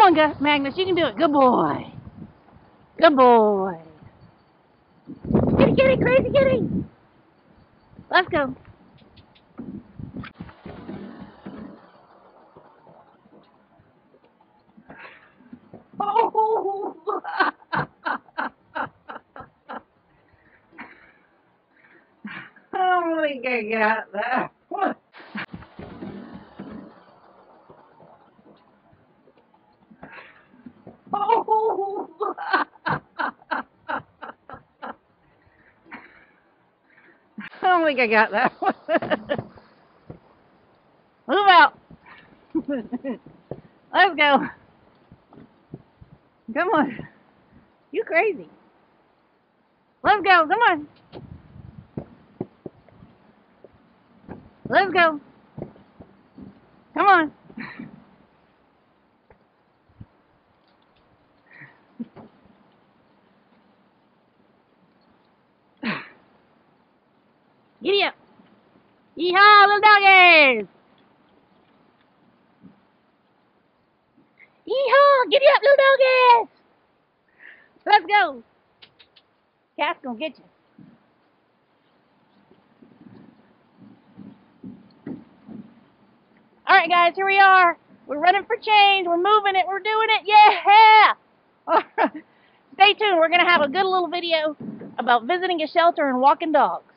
on, Magnus. You can do it. Good boy. Good boy. Kitty, kitty, crazy kitty. Let's go. Oh. I don't think I got that one. Oh. I don't think I got that one. Move out. Let's go. Come on. You crazy. Let's go. Come on. Let's go. Come on. Giddy up. Yeehaw, little doggies. Yeehaw, giddy up, little doggies. Let's go. Cat's gonna get you. All right, guys, here we are. We're running for change. We're moving it. We're doing it. Yeah. All right. Stay tuned. We're going to have a good little video about visiting a shelter and walking dogs.